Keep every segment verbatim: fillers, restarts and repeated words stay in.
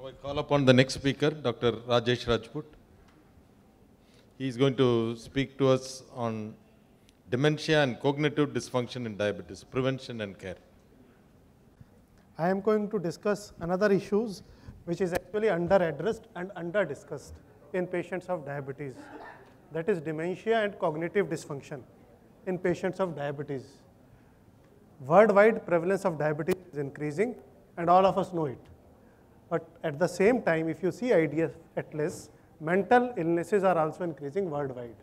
Now I call upon the next speaker, Doctor Rajesh Rajput. He is going to speak to us on dementia and cognitive dysfunction in diabetes, prevention and care. I am going to discuss another issues which is actually under-addressed and under-discussed in patients of diabetes. That is dementia and cognitive dysfunction in patients of diabetes. Worldwide prevalence of diabetes is increasing and all of us know it. But at the same time, if you see I D F Atlas, mental illnesses are also increasing worldwide.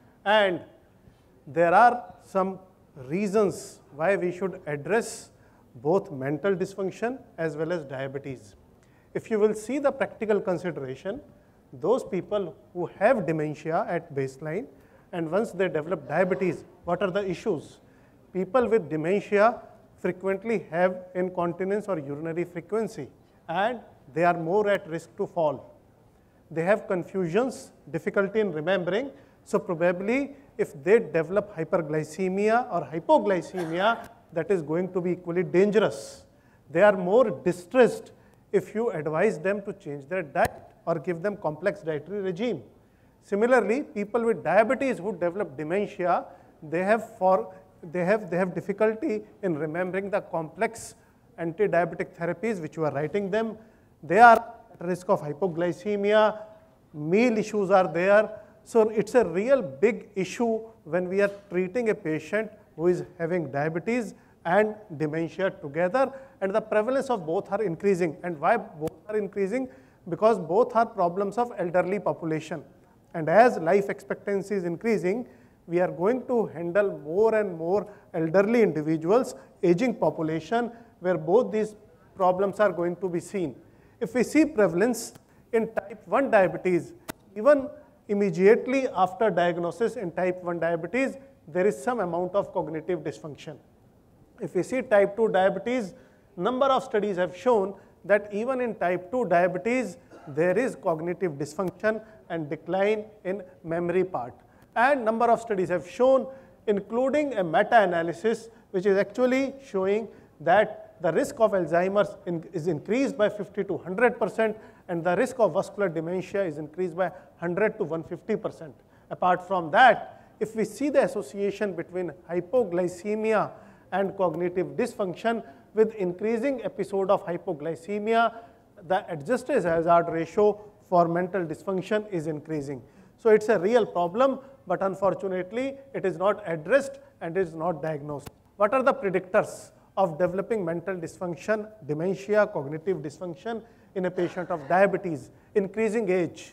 And there are some reasons why we should address both mental dysfunction as well as diabetes. If you will see the practical consideration, those people who have dementia at baseline and once they develop diabetes, what are the issues? People with dementia frequently have incontinence or urinary frequency and they are more at risk to fall. They have confusions, difficulty in remembering, so probably if they develop hyperglycemia or hypoglycemia, that is going to be equally dangerous. They are more distressed if you advise them to change their diet or give them complex dietary regime. Similarly, people with diabetes who develop dementia, they have, for, they have, they have difficulty in remembering the complex anti-diabetic therapies which you are writing them. They are at risk of hypoglycemia, meal issues are there. So it's a real big issue when we are treating a patient who is having diabetes and dementia together, and the prevalence of both are increasing. And why both are increasing? Because both are problems of elderly population. And as life expectancy is increasing, we are going to handle more and more elderly individuals, aging population, where both these problems are going to be seen. If we see prevalence in type one diabetes, even immediately after diagnosis in type one diabetes, there is some amount of cognitive dysfunction. If we see type two diabetes, number of studies have shown that even in type two diabetes, there is cognitive dysfunction and decline in memory part. And number of studies have shown, including a meta-analysis, which is actually showing that the risk of Alzheimer's in, is increased by fifty to one hundred percent, and the risk of vascular dementia is increased by one hundred to one hundred fifty percent. Apart from that, if we see the association between hypoglycemia and cognitive dysfunction, with increasing episode of hypoglycemia, the adjusted hazard ratio for mental dysfunction is increasing. So it's a real problem, but unfortunately, it is not addressed and it is not diagnosed. What are the predictors of developing mental dysfunction, dementia, cognitive dysfunction in a patient of diabetes? Increasing age.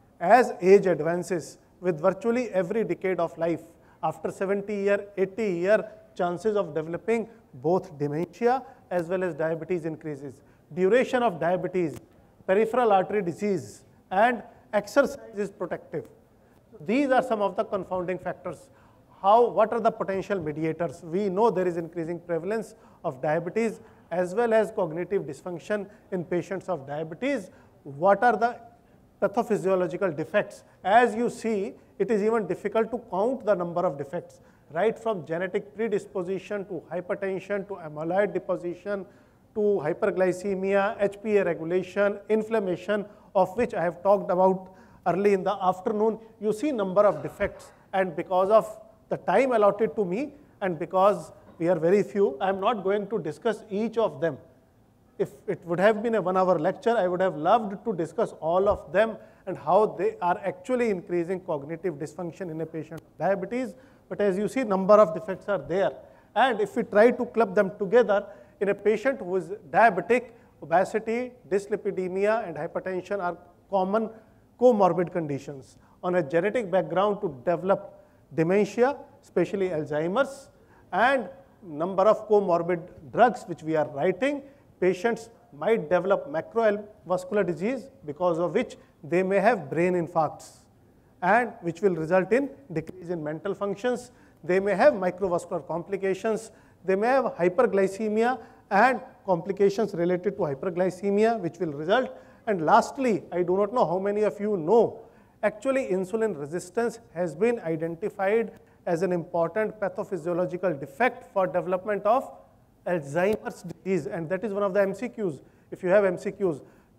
As age advances, with virtually every decade of life, after seventy year, eighty year, chances of developing both dementia as well as diabetes increases. Duration of diabetes, peripheral artery disease, and exercise is protective. These are some of the confounding factors. How, what are the potential mediators? We know there is increasing prevalence of diabetes as well as cognitive dysfunction in patients of diabetes. What are the pathophysiological defects? As you see, it is even difficult to count the number of defects, right from genetic predisposition to hypertension to amyloid deposition to hyperglycemia, H P A regulation, inflammation, of which I have talked about early in the afternoon. You see number of defects, and because of the time allotted to me and because we are very few, I am not going to discuss each of them. If it would have been a one hour lecture, I would have loved to discuss all of them and how they are actually increasing cognitive dysfunction in a patient with diabetes. But as you see, number of defects are there. And if we try to club them together, in a patient who is diabetic, obesity, dyslipidemia, and hypertension are common comorbid conditions. On a genetic background to develop dementia, especially Alzheimer's, and number of comorbid drugs which we are writing, patients might develop macrovascular disease, because of which they may have brain infarcts, and which will result in decrease in mental functions. They may have microvascular complications. They may have hyperglycemia and complications related to hyperglycemia, which will result. And lastly, I do not know how many of you know, actually insulin resistance has been identified as an important pathophysiological defect for development of Alzheimer's disease, and that is one of the M C Qs. If you have M C Qs,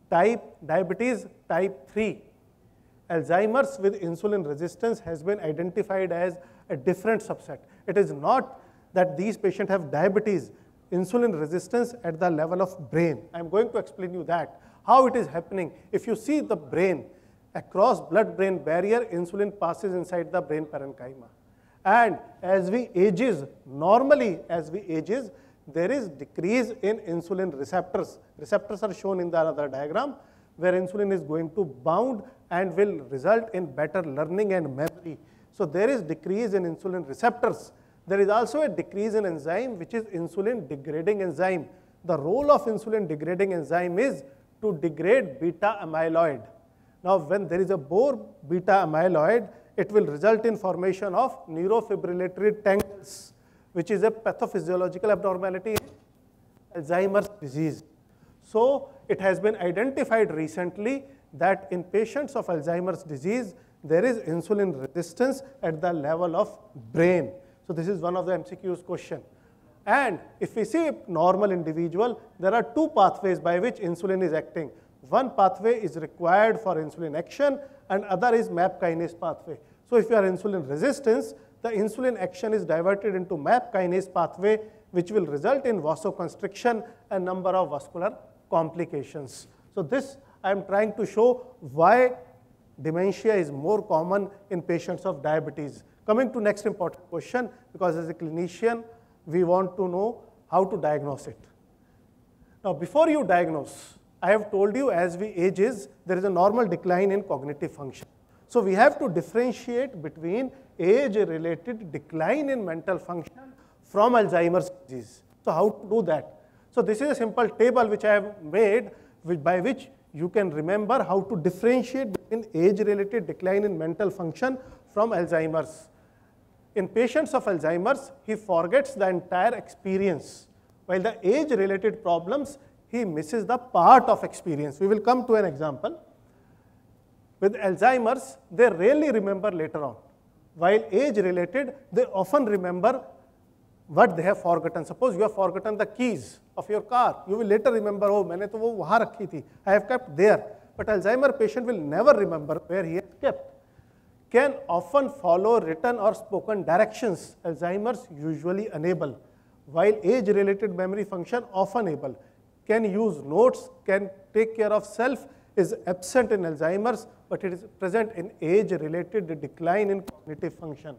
type diabetes type three. Alzheimer's with insulin resistance has been identified as a different subset. It is not that these patients have diabetes, insulin resistance at the level of brain. I'm going to explain you that, how it is happening. If you see the brain, across blood-brain barrier, insulin passes inside the brain parenchyma. And as we ages, normally as we ages, there is decrease in insulin receptors. Receptors are shown in the other diagram, where insulin is going to bound and will result in better learning and memory. So there is decrease in insulin receptors. There is also a decrease in enzyme, which is insulin degrading enzyme. The role of insulin degrading enzyme is to degrade beta amyloid. Now, when there is a more beta amyloid, it will result in formation of neurofibrillatory tangles, which is a pathophysiological abnormality in Alzheimer's disease. So it has been identified recently that in patients of Alzheimer's disease, there is insulin resistance at the level of brain. So this is one of the M C Q's question. And if we see a normal individual, there are two pathways by which insulin is acting. One pathway is required for insulin action, and other is MAP kinase pathway. So if you are insulin resistance, the insulin action is diverted into MAP kinase pathway, which will result in vasoconstriction and number of vascular complications. So this I am trying to show why dementia is more common in patients of diabetes. Coming to next important question, because as a clinician, we want to know how to diagnose it. Now, before you diagnose, I have told you as we ages, there is a normal decline in cognitive function. So we have to differentiate between age-related decline in mental function from Alzheimer's disease. So how to do that? So this is a simple table which I have made, which, by which you can remember how to differentiate between age-related decline in mental function from Alzheimer's. In patients of Alzheimer's, he forgets the entire experience, while the age-related problems, he misses the part of experience. We will come to an example. With Alzheimer's, they rarely remember later on, while age-related, they often remember what they have forgotten. Suppose you have forgotten the keys of your car. You will later remember, oh, मैंने तो वो वहाँ रखी थी. I have kept there. But Alzheimer patient will never remember where he has kept. Can often follow written or spoken directions. Alzheimer's usually unable, while age-related memory function often able. Can use notes, can take care of self, is absent in Alzheimer's, but it is present in age-related decline in cognitive function.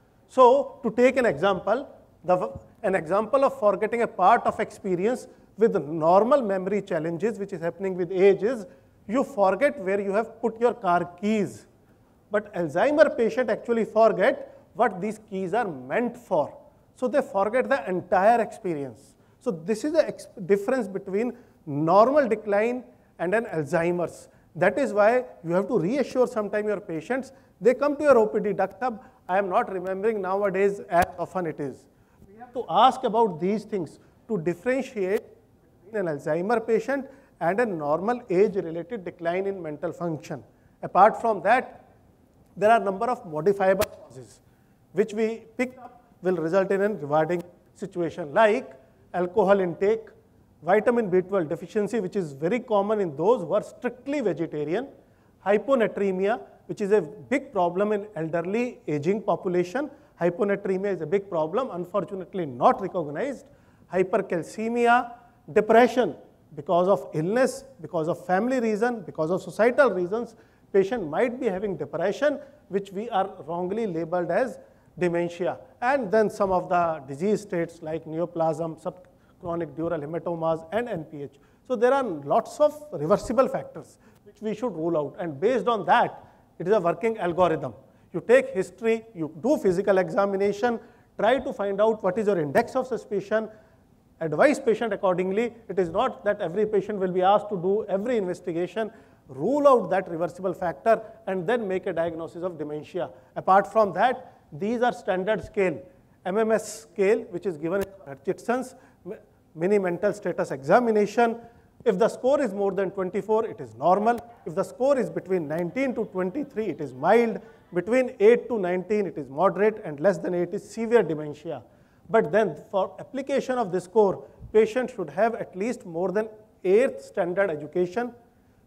So, to take an example, the, an example of forgetting a part of experience with normal memory challenges, which is happening with age, is you forget where you have put your car keys. But Alzheimer patient actually forget what these keys are meant for. So they forget the entire experience. So this is the difference between normal decline and an Alzheimer's. That is why you have to reassure sometime your patients. They come to your O P D, Doctor, I am not remembering nowadays as often it is. We have to ask about these things to differentiate between an Alzheimer patient and a normal age-related decline in mental function. Apart from that, there are a number of modifiable causes which we pick up will result in a rewarding situation, like alcohol intake, vitamin B twelve deficiency, which is very common in those who are strictly vegetarian, hyponatremia, which is a big problem in elderly aging population. Hyponatremia is a big problem, unfortunately not recognized. Hypercalcemia, depression because of illness, because of family reason, because of societal reasons. Patient might be having depression, which we are wrongly labeled as dementia. And then some of the disease states like neoplasm, subchronic dural hematomas, and N P H. So there are lots of reversible factors which we should rule out. And based on that, it is a working algorithm. You take history, you do physical examination, try to find out what is your index of suspicion, advise patient accordingly. It is not that every patient will be asked to do every investigation. Rule out that reversible factor and then make a diagnosis of dementia. Apart from that, these are standard scale. M M S scale, which is given in Hutchinson's mini mental status examination. If the score is more than twenty-four, it is normal. If the score is between nineteen to twenty-three, it is mild. Between eight to nineteen, it is moderate, and less than eight is severe dementia. But then for application of this score, patient should have at least more than eighth standard education.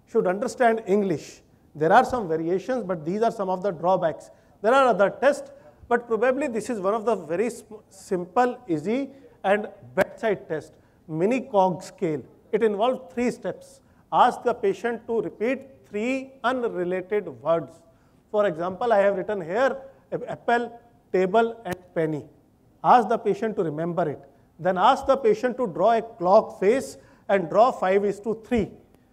should understand English. There are some variations, but these are some of the drawbacks. There are other tests, but probably this is one of the very simple, easy, and bedside test, mini cog scale. It involves three steps. Ask the patient to repeat three unrelated words. For example, I have written here apple, table, and penny. Ask the patient to remember it. Then ask the patient to draw a clock face and draw five is to three.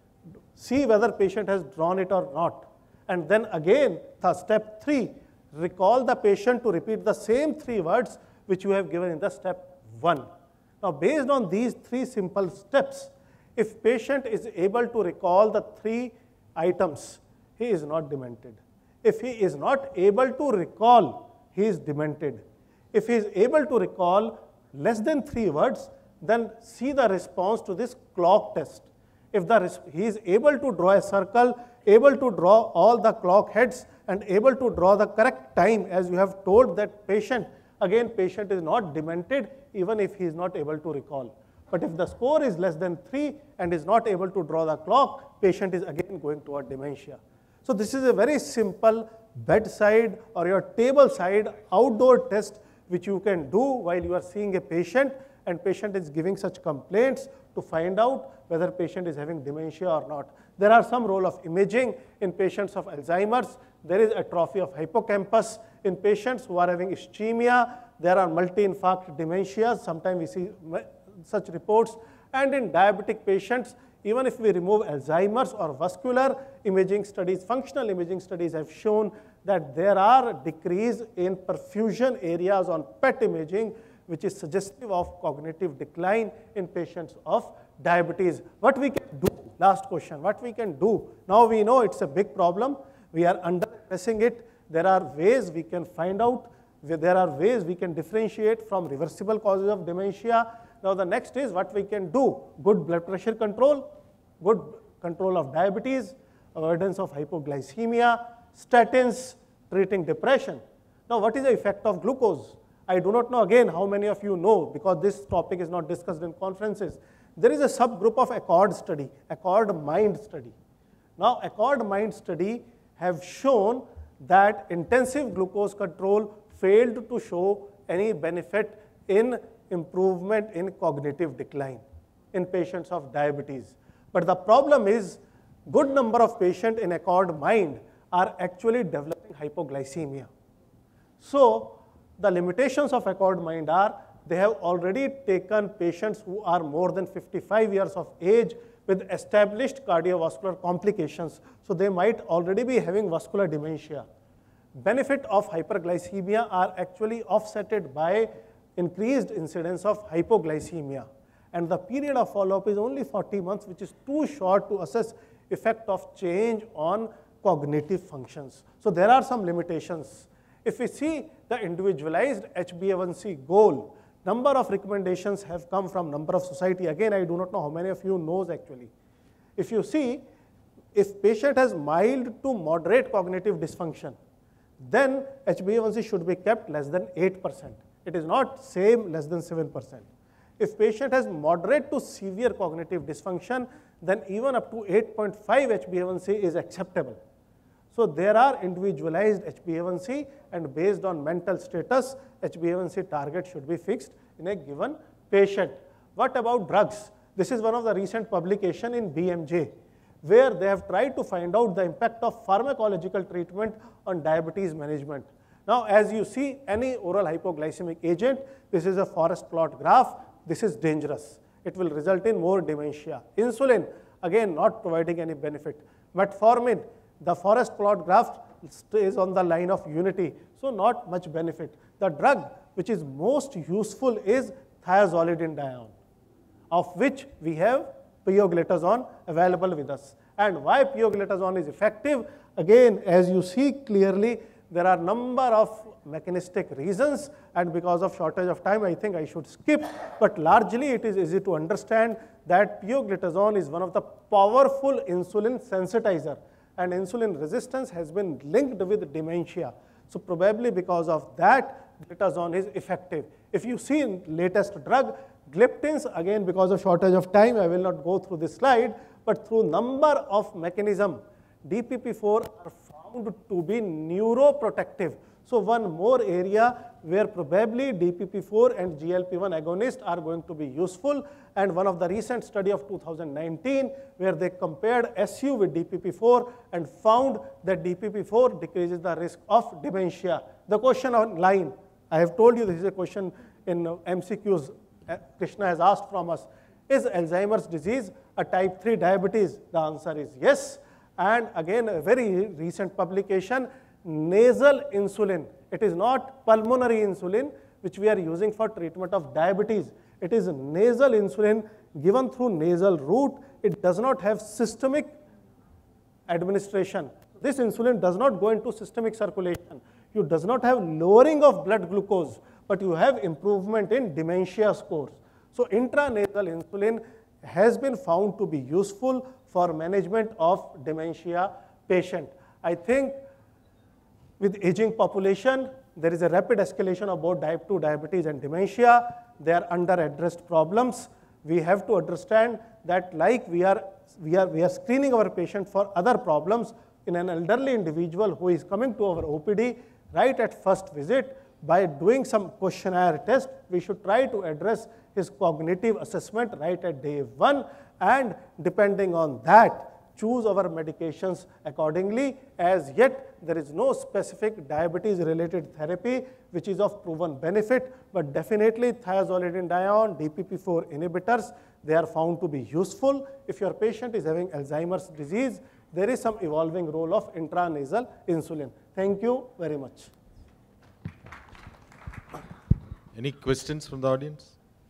See whether patient has drawn it or not. And then again, the step three, recall the patient to repeat the same three words which you have given in the step one. Now, based on these three simple steps, if patient is able to recall the three items, he is not demented. If he is not able to recall, he is demented. If he is able to recall less than three words, then see the response to this clock test. If the, he is able to draw a circle, able to draw all the clock heads, and able to draw the correct time as you have told that patient, again patient is not demented even if he is not able to recall. But if the score is less than three and is not able to draw the clock, patient is again going toward dementia. So this is a very simple bedside or your table side outdoor test which you can do while you are seeing a patient and patient is giving such complaints to find out whether patient is having dementia or not. There are some role of imaging in patients of Alzheimer's. There is atrophy of hippocampus in patients who are having ischemia. There are multi-infarct dementias. Sometimes we see such reports. And in diabetic patients, even if we remove Alzheimer's or vascular imaging studies, functional imaging studies have shown that there are decrease in perfusion areas on P E T imaging, which is suggestive of cognitive decline in patients of diabetes. What we can do? Last question. What we can do? Now we know it's a big problem. We are under-addressing it. There are ways we can find out. There are ways we can differentiate from reversible causes of dementia. Now the next is what we can do. Good blood pressure control, good control of diabetes, avoidance of hypoglycemia, statins, treating depression. Now what is the effect of glucose? I do not know again how many of you know because this topic is not discussed in conferences. There is a subgroup of ACCORD study, ACCORD mind study. Now ACCORD mind study have shown that intensive glucose control failed to show any benefit in improvement in cognitive decline in patients of diabetes. But the problem is good number of patients in ACCORD mind are actually developing hypoglycemia. So the limitations of ACCORD mind are they have already taken patients who are more than fifty-five years of age with established cardiovascular complications. So they might already be having vascular dementia. Benefit of hyperglycemia are actually offsetted by increased incidence of hypoglycemia. And the period of follow-up is only forty months, which is too short to assess effect of change on cognitive functions. So there are some limitations. If we see the individualized H b A one C goal, number of recommendations have come from number of society. Again, I do not know how many of you knows actually. If you see, if patient has mild to moderate cognitive dysfunction, then H b A one C should be kept less than eight percent. It is not same less than seven percent. If patient has moderate to severe cognitive dysfunction, then even up to eight point five H b A one C is acceptable. So there are individualized H b A one C, and based on mental status, H b A one C target should be fixed in a given patient. What about drugs? This is one of the recent publication in B M J, where they have tried to find out the impact of pharmacological treatment on diabetes management. Now, as you see, any oral hypoglycemic agent, this is a forest plot graph, this is dangerous. It will result in more dementia. Insulin, again, not providing any benefit. Metformin, the forest plot graph is on the line of unity, so not much benefit. The drug which is most useful is thiazolidinedione, of which we have pioglitazone available with us. And why pioglitazone is effective? Again, as you see clearly, there are number of mechanistic reasons, and because of shortage of time, I think I should skip. But largely, it is easy to understand that pioglitazone is one of the powerful insulin sensitizer, and insulin resistance has been linked with dementia. So probably because of that, glitazone is effective. If you see in latest drug, gliptins, again because of shortage of time, I will not go through this slide, but through number of mechanism, D P P four are found to be neuroprotective. So one more area where probably D P P four and G L P one agonists are going to be useful, and one of the recent study of two thousand nineteen where they compared S U with D P P four and found that D P P four decreases the risk of dementia. The question online, I have told you this is a question in M C Qs Krishna has asked from us, is Alzheimer's disease a type three diabetes? The answer is yes. And again, a very recent publication, nasal insulin. It is not pulmonary insulin which we are using for treatment of diabetes. It is nasal insulin given through nasal route. It does not have systemic administration. This insulin does not go into systemic circulation. You does not have lowering of blood glucose, but you have improvement in dementia scores. So intranasal insulin has been found to be useful for management of dementia patient. I think with aging population, there is a rapid escalation of both type two diabetes and dementia. They are under-addressed problems. We have to understand that like we are, we are, we are screening our patient for other problems in an elderly individual who is coming to our O P D right at first visit, by doing some questionnaire test, we should try to address his cognitive assessment right at day one, and depending on that, choose our medications accordingly. As yet, there is no specific diabetes-related therapy which is of proven benefit, but definitely thiazolidinedione, D P P four inhibitors, they are found to be useful. If your patient is having Alzheimer's disease, there is some evolving role of intranasal insulin. Thank you very much. Any questions from the audience?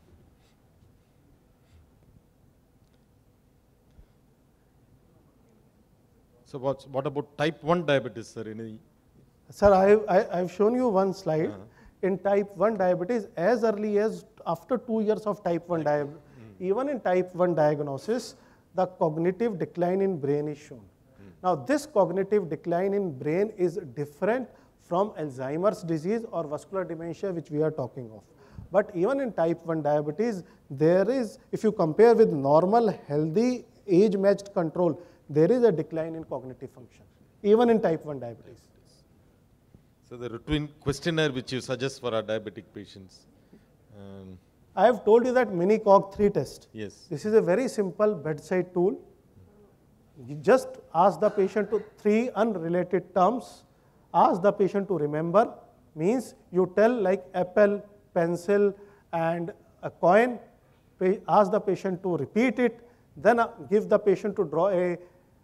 So what's, what about type one diabetes, sir? Any? Sir, I, I, I've shown you one slide. Uh-huh. In type one diabetes, as early as after two years of type one diabetes, mm. even in type one diagnosis, the cognitive decline in brain is shown. Mm. Now, this cognitive decline in brain is different from Alzheimer's disease or vascular dementia, which we are talking of. But even in type one diabetes, there is, if you compare with normal, healthy, age-matched control, there is a decline in cognitive function, even in type one diabetes. So the routine questionnaire which you suggest for our diabetic patients. Um, I have told you that mini cog three test. Yes. This is a very simple bedside tool. You just ask the patient to three unrelated terms. Ask the patient to remember, means you tell like apple, pencil, and a coin. Ask the patient to repeat it. Then give the patient to draw a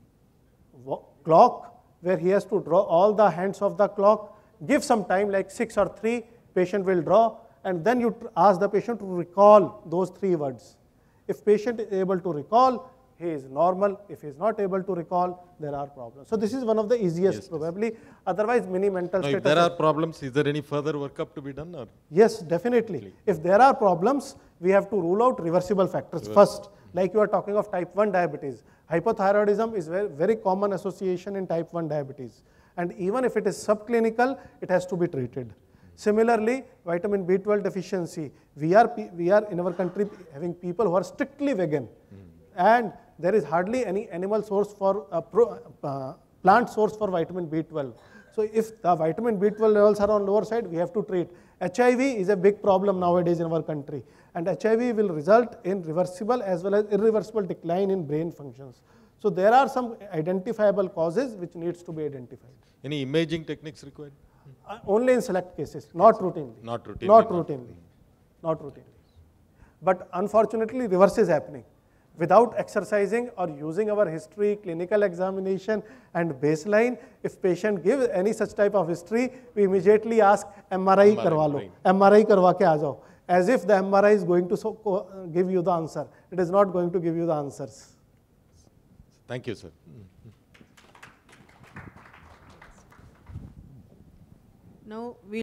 clock where he has to draw all the hands of the clock. Give some time like six or three, patient will draw, and then you ask the patient to recall those three words. If patient is able to recall, he is normal. If he is not able to recall, there are problems. So this is one of the easiest yes, probably. Yes. Otherwise, many mental no, status. If there are problems, is there any further workup to be done? Or? Yes, definitely. Really? If there are problems, we have to rule out reversible factors Reversible. first. Like you are talking of type one diabetes. Hypothyroidism is very, very common association in type one diabetes. And even if it is subclinical, it has to be treated. Similarly, vitamin B twelve deficiency. We are, we are in our country having people who are strictly vegan. Mm. And there is hardly any animal source for, uh, pro, uh, plant source for vitamin B twelve. So if the vitamin B twelve levels are on lower side, we have to treat. H I V is a big problem nowadays in our country. And H I V will result in reversible as well as irreversible decline in brain functions. So there are some identifiable causes which needs to be identified. Any imaging techniques required? Uh, only in select cases, not routinely. Not routinely. Not routinely. Not routinely. But unfortunately, reverse is happening. Without exercising or using our history, clinical examination, and baseline, if patient gives any such type of history, we immediately ask M R I karwa lo, M R I karwa ke aa jao, as if the M R I is going to so, uh, give you the answer. It is not going to give you the answers. Thank you, sir. Now we